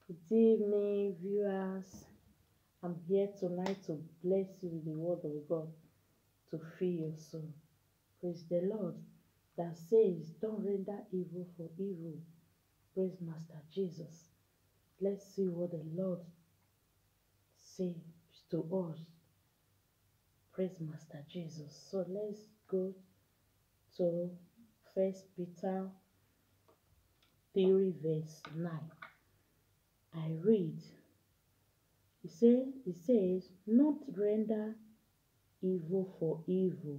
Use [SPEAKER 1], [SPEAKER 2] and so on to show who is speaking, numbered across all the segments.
[SPEAKER 1] Good evening, viewers. I'm here tonight to bless you with the word of God to fill your soul. Praise the Lord that says, don't render evil for evil. Praise Master Jesus. Let's see what the Lord says to us. Praise Master Jesus. So let's go to 1 Peter 3 verse 9. I read. It says, not render evil for evil,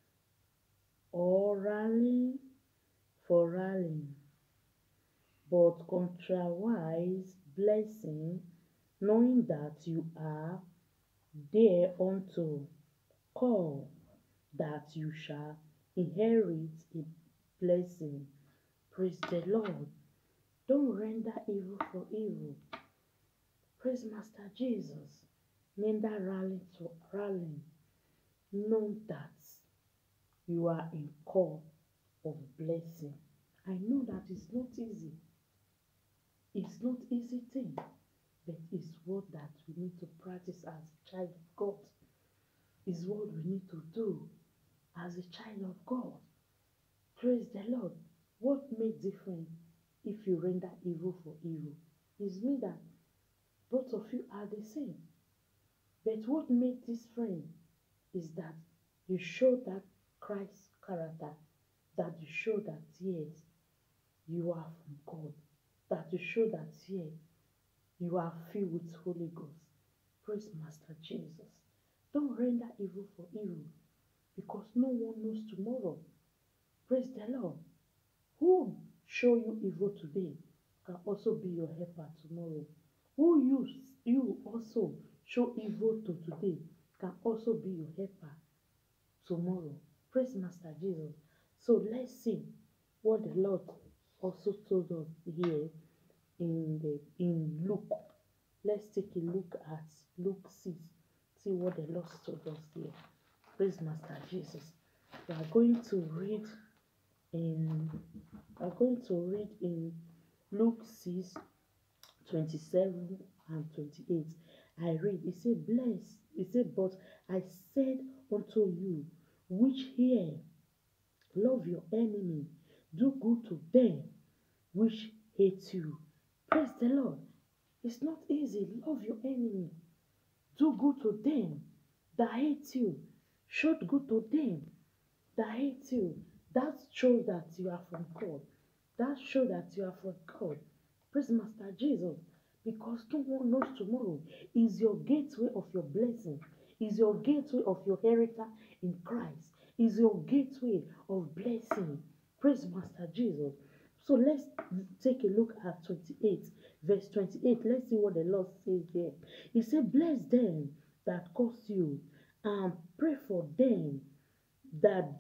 [SPEAKER 1] or rallying for rallying, but contrariwise blessing, knowing that you are thereunto called, that you shall inherit a blessing. Praise the Lord. Don't render evil for evil. Praise Master Jesus. Neither rallying to rallying. Know that you are in call of blessing. I know that it's not easy. It's not easy thing, but it's what that we need to practice as a child of God. It's what we need to do as a child of God. Praise the Lord. What makes different if you render evil for evil? Is me that both of you are the same. But what makes different is that you show that Christ character, that you show that yes, you are from God, that you show that yes, you are filled with Holy Ghost. Praise Master Jesus. Don't render evil for evil, because no one knows tomorrow. Praise the Lord. Who show you evil today can also be your helper tomorrow. Who you also show evil to today can also be your helper tomorrow. Praise Master Jesus. So let's see what the Lord also told us here in Luke. Let's take a look at Luke 6. See what the Lord told us here. Praise Master Jesus. We are going to read in Luke 6, 27 and 28. I read, it said, bless, it said, but I said unto you, which hear, love your enemy, do good to them which hate you. Praise the Lord. It's not easy. Love your enemy. Do good to them that hate you. Show good to them that hate you. That shows that you are from God. That shows that you are from God. Praise Master Jesus. Because no one knows tomorrow. Is your gateway of your blessing. Is your gateway of your heritage in Christ. Is your gateway of blessing. Praise Master Jesus. So let's take a look at 28, verse 28. Let's see what the Lord says there. He said, bless them that curse you, and pray for them that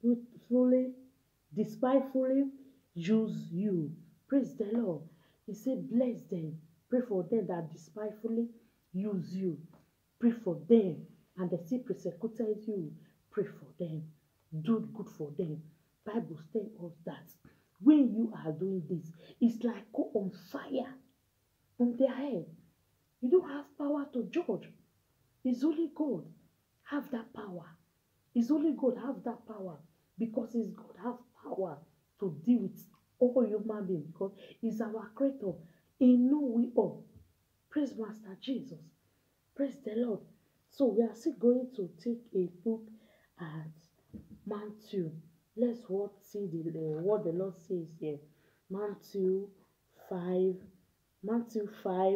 [SPEAKER 1] despitefully use you. Praise the Lord. He said, bless them. Pray for them that despitefully use you. Pray for them. And they still persecuted you. Pray for them. Do good for them. Bible tells us that when you are doing this, it's like go on fire on their head. You don't have power to judge. It's only God have that power. It's only God have that power, because it's God have power to deal with all human beings, because He's our creator. He know we all. Praise Master Jesus. Praise the Lord. So we are still going to take a look at Matthew. Let's see what the Lord says here. Matthew 5, Matthew 5,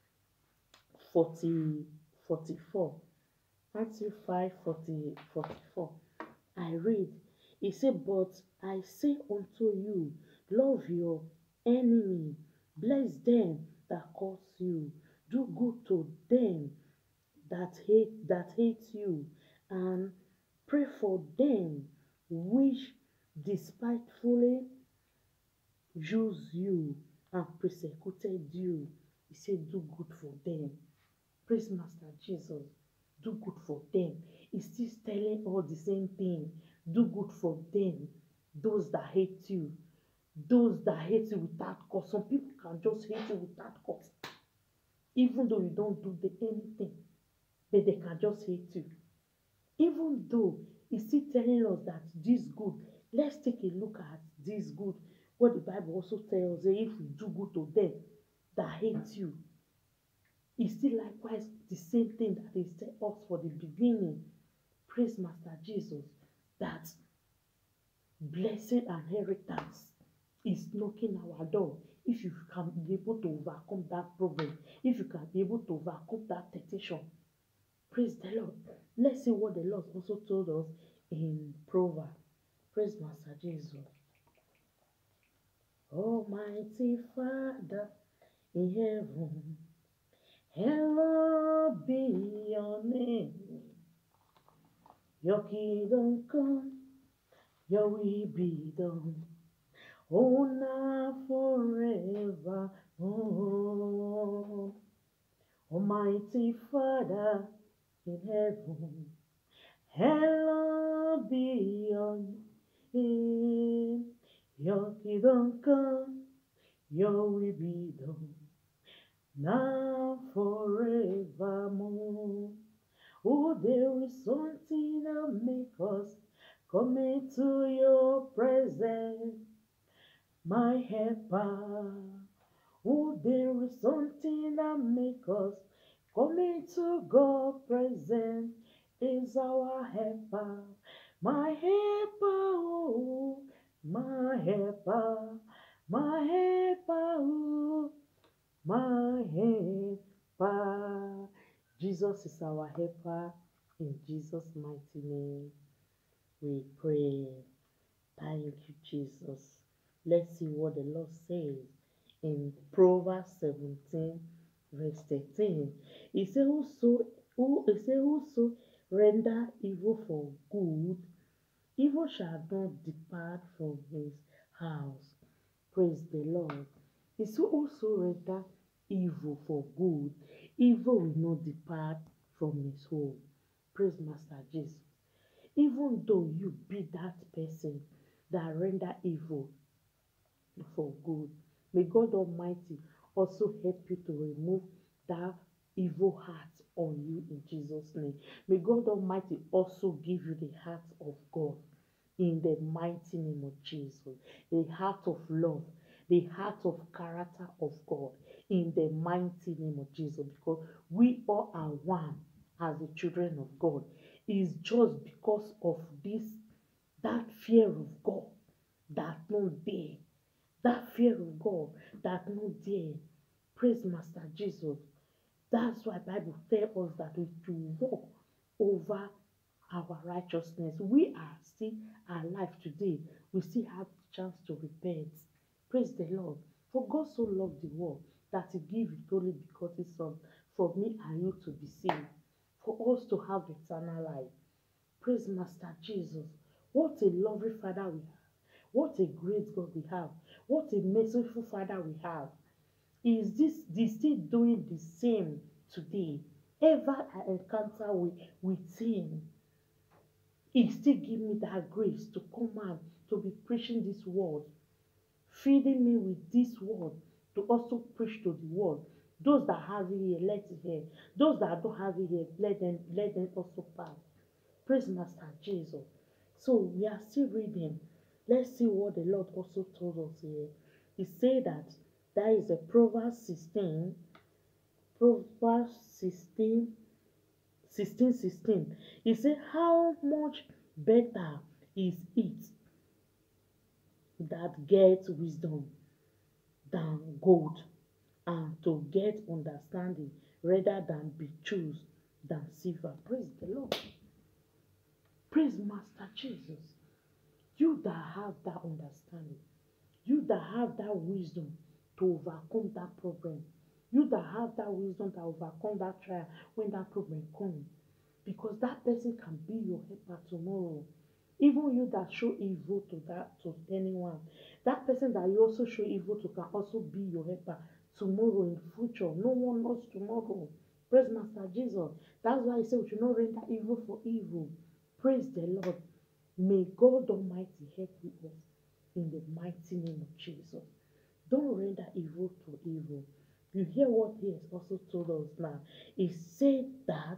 [SPEAKER 1] 44. Matthew 5, 44. I read, he said, but I say unto you, love your enemy, bless them that curse you, do good to them that hate you, and pray for them which despitefully use you and persecuted you. He said, do good for them. Praise Master Jesus. Do good for them. He's still telling all the same thing. Do good for them. Those that hate you. Those that hate you without cause. Some people can just hate you without cause. even though you don't do anything, but they can just hate you. Even though he's still telling us that this good, let's take a look at this good. What the Bible also tells us, if we do good to them that hate you, it's still likewise the same thing that they said us for the beginning. Praise Master Jesus, that blessed inheritance is knocking our door. If you can be able to overcome that problem, if you can be able to overcome that temptation, praise the Lord. Let's see what the Lord also told us in Proverbs. Praise Master Jesus. Almighty Father in heaven, hallowed be your name. Your kingdom come, your will be done. Oh, now forever. Oh, Almighty Father in heaven, hallowed be your name. Your kingdom come, your will be done, now forevermore. Oh, there is something that makes us come into your presence, my helper. Oh, there is something that makes us come into God's presence, is our helper, my helper, oh, my helper, my helper, oh, my helper. Jesus is our helper. In Jesus' mighty name, we pray. Thank you, Jesus. Let's see what the Lord says in Proverbs 17, verse 13. He said, whoso render evil for good, evil shall not depart from his house. Praise the Lord. He said, whoso render evil for good, evil will not depart from his home. Praise Master Jesus. Even though you be that person that render evil for good, may God Almighty also help you to remove that evil heart on you in Jesus' name. May God Almighty also give you the heart of God in the mighty name of Jesus. The heart of love, the heart of character of God in the mighty name of Jesus, because we all are one as the children of God. Is just because of that fear of God that not there. That fear of God that not there. Praise Master Jesus. That's why Bible tells us that we to walk over our righteousness. We are still alive today. We still have the chance to repent. Praise the Lord. For God so loved the world that he gave his only begotten Son for me and you to be saved, for us to have eternal life. Praise Master Jesus. What a lovely Father we have. What a great God we have. What a merciful Father we have. Is this still doing the same today? Ever I encounter with him, he still give me that grace to come out to be preaching this word, feeding me with this word to also preach to the world. Those that have it here, let it hear. Those that don't have it here, let them also pass. Praise Master Jesus. So we are still reading. Let's see what the Lord also told us here. He said that there is a Proverbs 16, 16. He said, how much better is it that gets wisdom than gold, and to get understanding rather than be choose than silver. Praise the Lord. Praise Master Jesus. You that have that understanding, you that have that wisdom to overcome that problem, you that have that wisdom to overcome that trial when that problem comes, because that person can be your helper tomorrow. Even you that show evil to anyone, that person that you also show evil to can also be your helper tomorrow in future. No one knows tomorrow. Praise Master Jesus. That's why he said we should not render evil for evil. Praise the Lord. May God Almighty help you us in the mighty name of Jesus. Don't render evil to evil. You hear what he has also told us now. He said that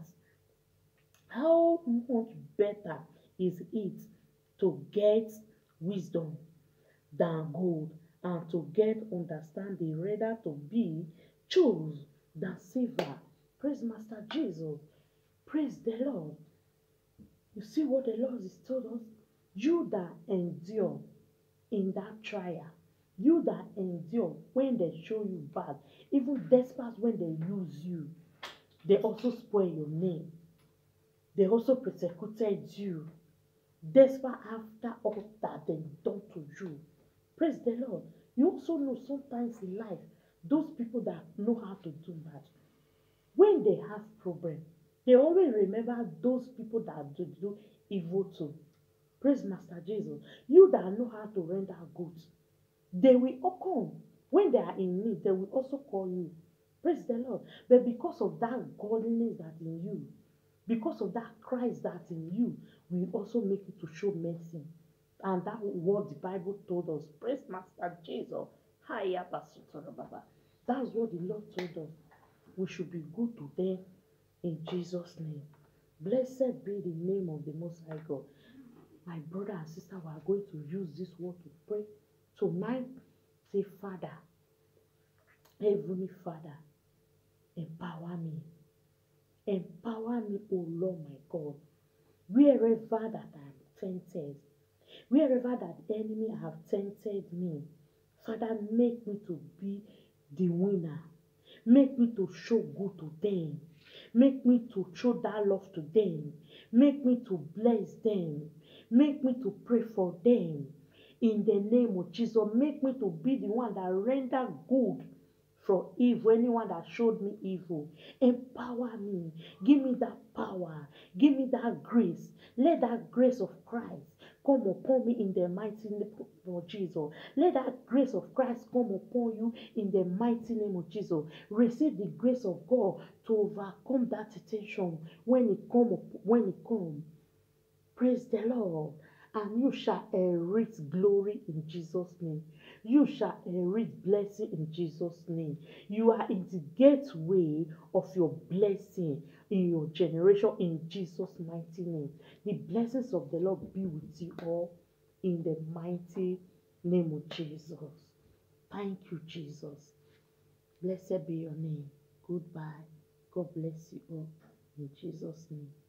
[SPEAKER 1] how much better is it to get wisdom than gold, and to get understanding rather to be chose than silver. Praise Master Jesus. Praise the Lord. You see what the Lord has told us? You that endure in that trial, you that endure when they show you bad, even despite when they use you, they also spoil your name. They also persecuted you, despite after all that they done to you. Praise the Lord. You also know sometimes in life, those people that know how to do bad, when they have problem, they always remember those people that do evil too. Praise Master Jesus. You that know how to render good, they will all come. When they are in need, they will also call you. Praise the Lord. But because of that godliness that in you, because of that Christ that in you, will also make you to show mercy. And that what the Bible told us. Praise Master Jesus. Hiya, Pastor Baba. That's what the Lord told us. We should be good to them in Jesus' name. Blessed be the name of the Most High God. My brother and sister, we are going to use this word to pray. Tonight, say, Father, Heavenly Father, empower me. Empower me, O Lord my God. Wherever that I am tempted, wherever that enemy have tempted me, Father, make me to be the winner. Make me to show good to them. Make me to show that love to them. Make me to bless them. Make me to pray for them. In the name of Jesus, make me to be the one that render good from evil, anyone that showed me evil. Empower me. Give me that power. Give me that grace. Let that grace of Christ come upon me in the mighty name of Jesus. Let that grace of Christ come upon you in the mighty name of Jesus. Receive the grace of God to overcome that temptation when it come. Praise the Lord. And you shall inherit glory in Jesus' name. You shall inherit blessing in Jesus' name. You are in the gateway of your blessing in your generation in Jesus' mighty name. The blessings of the Lord be with you all in the mighty name of Jesus. Thank you, Jesus. Blessed be your name. Goodbye. God bless you all in Jesus' name.